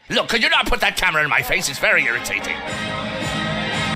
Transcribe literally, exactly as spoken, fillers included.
Look, could you not put that camera in my face? It's very irritating.